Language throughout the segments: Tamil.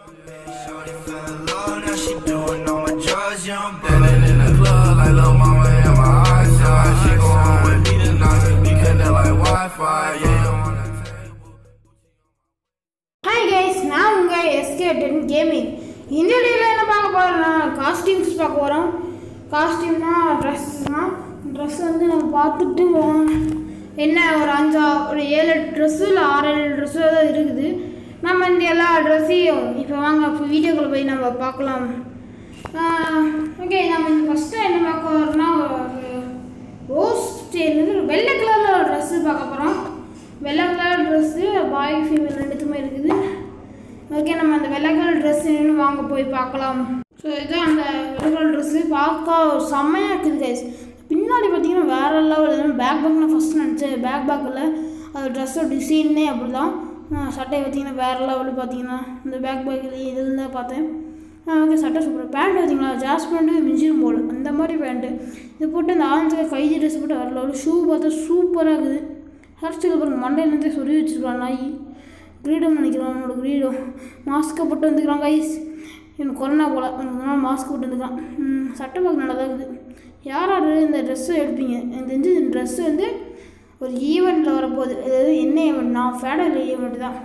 Shorty fell in love, now she doing all my drugs, yeah, I'm ballin' in the club like lil' mama in my eyes, yeah. She go on with me tonight, we connect like Wi-Fi, yeah, on the table. Hi guys, நான் உங்கள் SK10 Gaming. இந்த வீடியோவில் என்ன பார்க்க போகிறோம்னா காஸ்டியூம்ஸ் பார்க்க போகிறோம். காஸ்டியூம்னா ட்ரெஸ் வந்து நம்ம பார்த்துட்டு என்ன ஒரு 7 ட்ரெஸ்ஸு இல்லை 6-7 ட்ரெஸ்ஸு தான் இருக்குது. நம்ம இந்த எல்லா ட்ரெஸ்ஸையும் இப்போ வாங்க இப்போ வீடியோக்குள்ளே போய் நம்ம பார்க்கலாம். ஓகே, நம்ம இந்த ஃபஸ்ட்டு என்ன பார்க்க போகிறோம்னா ரோஸ் ஸ்டைல் வெள்ளை கலரில் ஒரு ட்ரெஸ்ஸு பார்க்க போகிறோம். வெள்ளை கலர் ட்ரெஸ்ஸு பாய் ஃபீமேல் ரெண்டுத்துமே இருக்குது. ஓகே, நம்ம அந்த வெள்ளை கலர் ட்ரெஸ் என்னன்னு வாங்க போய் பார்க்கலாம். ஸோ இதுதான் அந்த வெள்ளை கலர் ட்ரெஸ்ஸு பார்க்க செம்மையாக இருக்குது கைஸ். பின்னாடி பார்த்தீங்கன்னா வேறு லெவல். பேக் நான் ஃபஸ்ட்டு நினச்சேன். பேக்கில் அது ட்ரெஸ்ஸோட டிசைன்னே அப்படி தான். சட்டை பார்த்தீங்கன்னா வேறு லெவலில் பார்த்தீங்கன்னா இந்த பேக்கில் இதில் தான் பார்த்தேன். ஓகே, சட்டை சூப்பர். பேண்ட் பார்த்தீங்களா, ஜாஸ் பேண்ட்டு மிஞ்சிரும் போல் அந்த மாதிரி பேண்ட்டு. இது போட்டு இந்த ஆரஞ்சு கைதி ட்ரெஸ் போட்டு வேறு லெவல். ஷூ பார்த்தா சூப்பராக இருக்குது. ஹேர் ஸ்டைல் பாருங்க, மண்டையிலேருந்தே சொல்லி வச்சுருக்கான் நாய். கிரீடம் நினைக்கிறான், அவனோட கிரீடம். மாஸ்க்கை போட்டு வந்துக்கிறான் கைஸ். எனக்கு கொரோனா போல் அவனுக்கு மாஸ்க் போட்டு வந்துக்கிறான். சட்டை பார்க்க நல்லா தான் இருக்குது. யார் இந்த ட்ரெஸ்ஸை எடுப்பீங்க? எனக்கு தெரிஞ்சு இந்த ட்ரெஸ்ஸு வந்து ஒரு ஈவெண்ட்டில் வரப்போகுது. அதாவது என்ன ஈவெண்ட்னா ஃபேடரல் ஈவெண்ட் தான்.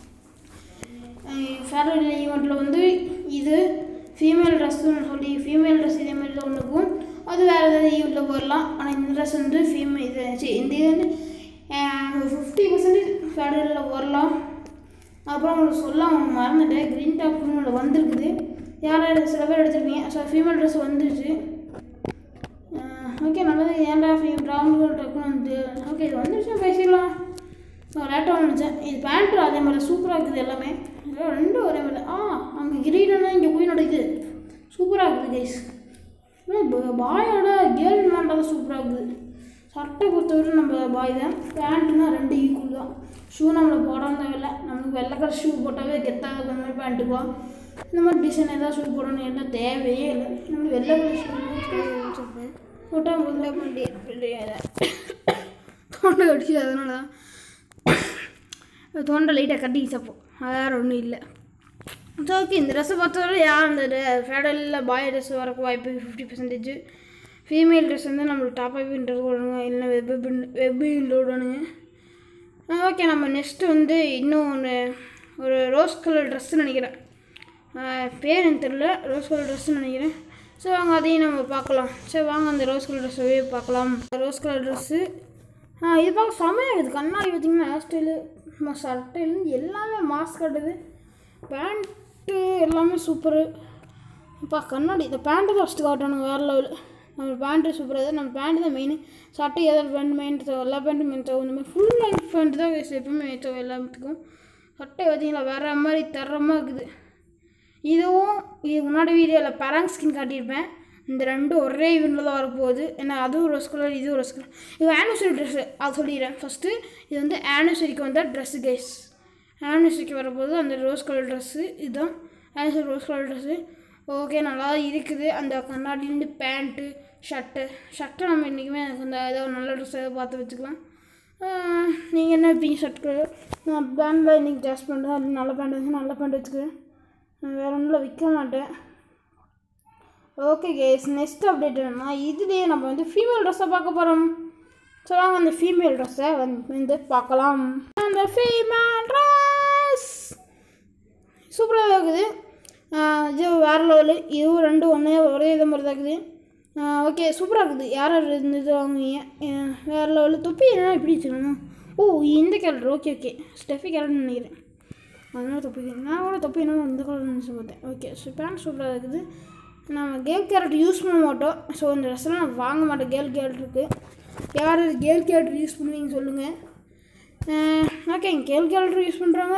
ஃபேடரல் ஈவெண்ட்டில் வந்து இது ஃபீமேல் ட்ரெஸ்ஸுன்னு சொல்லி ஃபீமேல் ட்ரெஸ் இதேமாதிரி தான் ஒன்றுக்கும். அது வேறு ஏதாவது ஈவெண்ட்டில் போயிடலாம். ஆனால் இந்த ட்ரெஸ் வந்து ஃபீமேல் இந்த இது வந்து 50% ஃபேடரலில் வரலாம். அப்புறம் உங்களுக்கு சொல்ல அவங்க மறந்துட்டேன். க்ரீன் டாப்னு ஒன்று வந்திருக்குது. யாரும் சில பேர் எடுத்துருப்பீங்க. ஸோ ஃபீமேல் ட்ரெஸ் வந்துருச்சு. ஓகே, நல்லது. ஏன்டா ப்ரௌன் கலர் டக்குன்னு வந்து ஓகே இது வந்துருச்சு பேசிடலாம். நான் லேட்டாக நினச்சேன். இது பேண்ட்டு அதே மாதிரி சூப்பராக இருக்குது. எல்லாமே ரெண்டும் ஒரே மாதிரி. அங்கே கிரீடனா இங்கே போய் நடக்குது. சூப்பராக இருக்குது கைஸ். பாயோட கேர்ள் மேண்டாக சூப்பராக இருக்குது. சட்டை பொறுத்தவரை நம்ம பாய் தான். பேண்ட்டுனா 2 ஈக்குவல் தான். ஷூ நம்மளை போடாமல் தேவையில்லை. நம்மளுக்கு வெள்ளை கலர் ஷூ போட்டாவே கெத்தாக இருக்கிற மாதிரி பேண்ட்டுக்குவோம். இந்த மாதிரி டிசைன் ஏதாவது ஷூ போடணும் என்ன தேவையே இல்லை. நம்மளுக்கு வெள்ளை கலர் ஷூ போட்டால் முதல்ல பண்ணி தொண்டை கடிச்சு. அதனால தான் தொண்டை லைட்டாக கட்டிக்கிச்சப்போ வேறு ஒன்றும் இல்லை. ஸோ ஓகே, இந்த ட்ரெஸ்ஸை பொறுத்தவரை யார் அந்த ஃபேடலில் பாய் ட்ரெஸ் வரக்கு வாய்ப்பு 50%. ஃபீமேல் ட்ரெஸ் வந்து நம்மளுக்கு டாப்பாக இன்ட்ரெஸ்ட் போடணுங்க, இல்லைன்னா வெப் விடணுங்க. ஓகே, நம்ம நெக்ஸ்ட்டு வந்து இன்னும் ஒரு ரோஸ் கலர் ட்ரெஸ்ஸுன்னு நினைக்கிறேன். பேர் எனக்கு தெரியல. ரோஸ் கலர் ட்ரெஸ்ஸுன்னு நினைக்கிறேன். ஸோ வாங்க அதையும் நம்ம பார்க்கலாம். சரி வாங்க அந்த ரோஸ் கலர் ட்ரெஸ்ஸவே பார்க்கலாம். ரோஸ் கலர் ட்ரெஸ்ஸு இது பார்க்க செமையாக இருக்குது. கண்ணாடி பார்த்திங்கன்னா ஹேர் ஸ்டைலு சட்டையிலேருந்து எல்லாமே மாஸ்க் கட்டுது. பேண்ட்டு எல்லாமே சூப்பரு. இப்போ கண்ணாடி இந்த பேண்ட்டு தான் ஃபஸ்ட்டு காட்டணும் வேறு லெவலு. நம்ம பேண்ட்டு சூப்பராக இருக்குது. நம்ம பேண்ட்டு தான் மெயின். சட்டை ஏதாவது பேண்ட் மெயின் தேவை, எல்லா பேண்ட்டும் மெயின் தேவை. இந்த மாதிரி ஃபுல் லென்த் பேண்ட்டு தான் எப்பவுமே மெயின் தேவை எல்லாத்துக்கும். சட்டை பார்த்திங்களா வேறு மாதிரி தரமாக இருக்குது. இதுவும் இதுக்கு முன்னாடி வீடியோவில் பேராங் ஸ்கின் காட்டியிருப்பேன். இந்த ரெண்டும் ஒரே ஈவெண்ட்டில் தான் வரப்போகுது. ஏன்னா அதுவும் ரோஸ் கலர், இதுவும் ரோஸ் கலர். இது ஆனிவர்சரி ட்ரெஸ்ஸு, அது சொல்லிடுறேன் ஃபஸ்ட்டு. இது வந்து ஆனிவர்சரிக்கு வந்தால் ட்ரெஸ்ஸு கைஸ். ஆனிவர்சரிக்கு வரப்போகுது அந்த ரோஸ் கலர் ட்ரெஸ்ஸு. இதுதான் anniversary rose colour dress. Okay, நல்லா இருக்குது. அந்த கண்ணாடிலேருந்து பேண்ட்டு ஷர்ட்டு நம்ம இன்றைக்குமே அந்த ஏதாவது நல்ல ட்ரெஸ் ஏதாவது பார்த்து வச்சுக்கலாம். நீங்கள் என்ன வைப்பீங்க? ஷர்ட்டு நான் பேண்டில் இன்றைக்கி ஜாஸ்ட் பண்ணுறேன். அப்படி நல்ல பேண்ட் வச்சு நல்ல பேண்ட் வச்சுக்குவேன். வேறு ஒன்றும் விற்க மாட்டேன். ஓகே கேஸ், நெக்ஸ்ட் அப்டேட் என்னன்னா இதுலேயே நம்ம வந்து ஃபீமேல் ட்ரெஸ்ஸை பார்க்க போகிறோம். ஸோ வாங்க அந்த ஃபீமேல் ட்ரெஸ்ஸை வந்து பார்க்கலாம். அந்த ஃபீமேல் ட்ரெஸ் சூப்பராக இருக்குது. இது வேறு லெவலு. இதுவும் ரெண்டும் ஒரே இதை மாதிரி தான் இருக்குது. ஓகே, சூப்பராக இருக்குது. யார் இது வாங்குவீங்க? வேறு லெவலு. தொப்பி என்னென்னா இப்படி வச்சுக்கணும். இந்த கேரக்டர் ஓகே ஸ்டெஃபி கேரக்டர்னு நினைக்கிறேன். அதனால தொப்பி நான் கூட தொப்பி என்ன இந்த கலர் நினச்சி பார்த்தேன். ஓகே, பேண்ட் சூப்பராக இருக்குது. நம்ம கேர்ள் கேரக்டர் யூஸ் பண்ண மாட்டோம். ஸோ இந்த ட்ரெஸ்ஸெல்லாம் நான் வாங்க மாட்டேன். கேர்ள் கேரக்டருக்கு யார் கேர்ள் கேரக்டர் யூஸ் பண்ணுவீங்க சொல்லுங்கள். ஓகே, கேர்ள் கேரக்டர் யூஸ் பண்ணுறாங்க.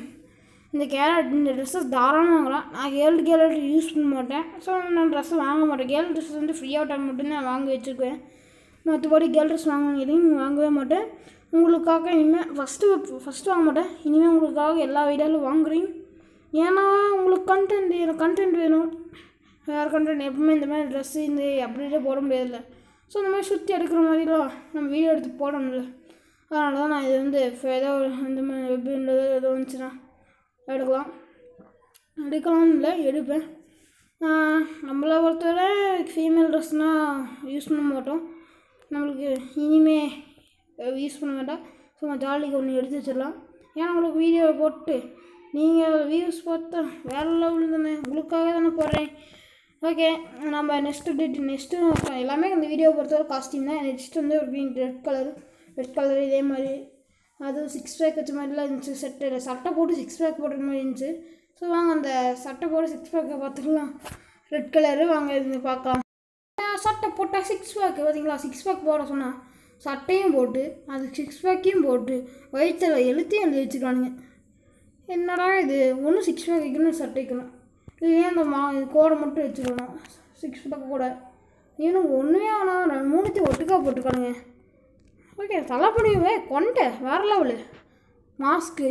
இந்த ட்ரெஸ்ஸஸ் தாராளமாக வாங்கலாம். நான் கேர்ள் கேரக்டர் யூஸ் பண்ண மாட்டேன். ஸோ நான் ட்ரெஸ்ஸை வாங்க மாட்டேன். கேர்ள் ட்ரெஸ் வந்து ஃப்ரீயாக டைம் மட்டும்தான் நான் வாங்கி வச்சுருக்கேன். மற்றபடி கேர்ள் ட்ரெஸ் வாங்கினீங்க வாங்கவே மாட்டேன். உங்களுக்காக இனிமேல் ஃபஸ்ட்டு வாங்க மாட்டேன். இனிமேல் உங்களுக்காக எல்லா வீடியோவிலும் வாங்குறீங்க. ஏன்னா உங்களுக்கு கண்டென்ட் வேணும். வேறு கண்டென்ட் எப்பவுமே இந்த மாதிரி ட்ரெஸ்ஸு இந்த அப்படியே போட முடியாதுல்ல. ஸோ இந்த மாதிரி சுற்றி எடுக்கிற மாதிரிலாம் நம்ம வீடியோ எடுத்து போடணும்ல. அதனால தான் நான் இது வந்து ஏதோ இந்த மாதிரி வெப்பில் ஏதோ வந்துச்சுன்னா எடுக்கலாம். எடுக்கலாம்னு இல்லை, எடுப்பேன். நம்மளை பொறுத்தவரை ஃபீமேல் ட்ரெஸ்னால் யூஸ் பண்ண மாட்டோம். நம்மளுக்கு இனிமே யூஸ் பண்ண வேண்டாம். சும்மா ஜாலிக்கு ஒன்று எடுத்து வச்சிடலாம். ஏன்னா உங்களுக்கு வீடியோவை போட்டு நீங்கள் வியூஸ் பார்த்தா வேறு லெவல் தானே, உங்களுக்காக தானே போடுறேன். ஓகே, நம்ம நெக்ஸ்ட்டு எல்லாமே இந்த வீடியோவை பொறுத்தவரை காஸ்டியூம் தான். நெக்ஸ்ட் வந்து ஒரு ரெட் கலர் இதே மாதிரி அது 6 பேக் வச்ச மாதிரிலாம் இருந்துச்சு. சட்டை போட்டு 6 பேக் போடுற மாதிரி இருந்துச்சு. ஸோ வாங்க அந்த சட்டை போட்டு 6 பேக்கை பார்த்துக்கலாம். ரெட் கலரு வாங்க இது பார்க்கலாம். சட்டை போட்டால் 6 பேக்கு பார்த்தீங்களா, 6 பேக் போட சொன்னால் சட்டையும் போட்டு அது 6 பேக்கையும் போட்டு வயிற்றில் எழுத்தையும் எழுதி வச்சுக்கானுங்க. என்னடா இது, ஒன்று 6 பேக் வைக்கணும், சட்டை வைக்கணும், இல்லையா அந்த கோடை மட்டும் வச்சுக்கணும் 6 பேக் கூட. இவனுக்கு ஒன்றுமே ஆனால் 3 ஒட்டுக்கா போட்டுக்கானுங்க. ஓகே, தலைப்படிவே கொண்டை வேறு லெவலு. மாஸ்க்கு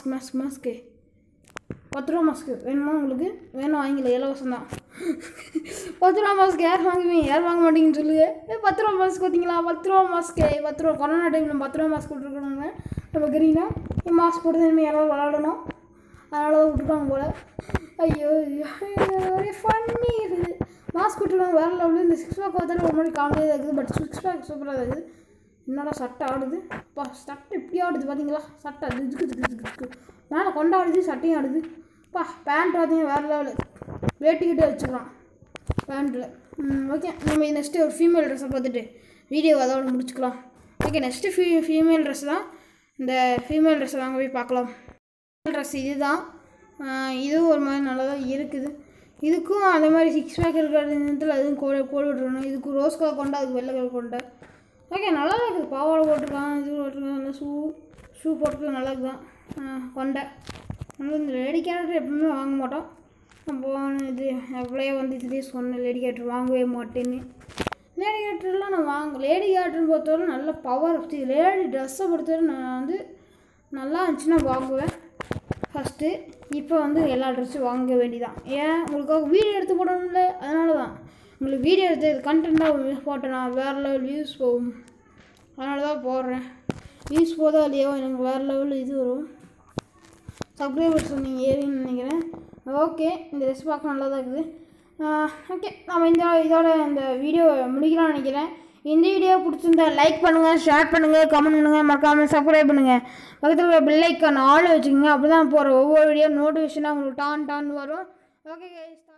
10 ரூபா மாஸ்க்கு வேணுமா உங்களுக்கு? வேணும் வாங்கிக்கல, இலவசம் தான். 10 ரூபா மாஸ்க்கு யார் வாங்குவீங்க? யார் வாங்க மாட்டீங்கன்னு சொல்லுங்க. 10 ரூபா மாஸ்க் பார்த்தீங்களா, 10 ரூபா மாஸ்க்கு 10 ரூபா. கொரோனா டைமில் 10 ரூபா மாஸ்க் விட்டுருக்கணுங்க. நம்ம கிரீனா மாஸ்க் போட்டு இனிமேல் யாராவது விளாடணும், அதனால தான் விட்டுருக்காங்க போல். ஐயோ ஒரே ஃபன்னி இருக்குது. மாஸ்க் விட்டுருக்காங்க வேறு லெவலில். இந்த 6 பேக் பார்த்தாலும் ஒரு மாதிரி காமெடியாக இருக்குது. பட் 6 பேக் சூப்பராக இருக்குது. என்னடா சட்டை ஆடுது, அப்பா சட்டை இப்படி ஆடுது பார்த்தீங்களா, சட்டை இதுக்கு மேலே கொண்டாடுது, சட்டையும் ஆடுது. அப்பா பேண்ட் பார்த்தீங்கன்னா வேறு லெவலு. வேட்டிக்கிட்டே வச்சுக்கலாம் பேண்ட்டில். ஓகே, நம்ம நெக்ஸ்ட்டு ஒரு ஃபீமேல் ட்ரெஸ்ஸை பார்த்துட்டு வீடியோ அதோட முடிச்சுக்கலாம். ஓகே, நெக்ஸ்ட்டு ஃபீமேல் ட்ரெஸ் தான். இந்த ஃபீமேல் ட்ரெஸ்ஸை வாங்க போய் பார்க்கலாம். ஃபீமேல் ட்ரெஸ் இது தான். இதுவும் ஒரு மாதிரி நல்லா தான் இருக்குது. இதுக்கும் அதே மாதிரி 6 பேக் இருக்கிற நேரத்தில் அதுவும் கோடு விட்டுருக்கணும். இதுக்கு ரோஸ் கலர் கொண்டா, அதுக்கு வெள்ளை கலர் கொண்டா. ஓகே, நல்லா தான் இருக்குது. பாவாடை போட்டிருக்கான், இது போட்டிருக்கான், நல்லா ஷூ போட்டிருக்கான், நல்லா இருக்குதான் கொண்டை. நம்ம இந்த லேடி கேரக்டர் எப்பவுமே வாங்க மாட்டோம். நம்ம இது எவ்வளோ வந்து இதுலேயே சொன்னேன், லேடி கேரக்டர் வாங்கவே மாட்டேன்னு. லேடி கேரக்டர்லாம் நான் லேடி கேரக்டர்னு பொறுத்தவரை நல்ல பவர். லேடி ட்ரெஸ்ஸை பொறுத்தவரை நான் வந்து நல்லா இருந்துச்சுன்னா வாங்குவேன் ஃபஸ்ட்டு. இப்போ வந்து எல்லா ட்ரெஸ்ஸும் வாங்க வேண்டியதான். ஏன் உங்களுக்காக வீடியோ எடுத்து போடணும்ல, அதனால தான் உங்களுக்கு வீடியோ எடுத்து கண்டென்ட்டாக போட்டேன்னா வேறு லெவல் வியூஸ் போகும், அதனால தான் போடுறேன். வியூஸ் போதா இல்லையோ எனக்கு வேறு லெவலில் இது வரும், சப்ஸ்கிரைபர்ஸ் நீங்கள் ஏறின்னு நினைக்கிறேன். ஓகே, இந்த ட்ரெஸ் பார்க்க நல்லா தான் இருக்குது. ஓகே, நம்ம இதோட இந்த வீடியோ முடிக்கலாம்னு நினைக்கிறேன். இந்த வீடியோ பிடிச்சிருந்தா லைக் பண்ணுங்கள், ஷேர் பண்ணுங்கள், கமெண்ட் பண்ணுங்கள், மறக்காமல் சப்ஸ்கிரைப் பண்ணுங்கள். பக்கத்தில் இருக்கிற பெல் ஐக்கான் ஆல் வச்சுக்கோங்க. அப்படி தான் போகிற ஒவ்வொரு வீடியோ நோட்டிஃபிகேஷனாக உங்களுக்கு டான் வரும். Okay guys.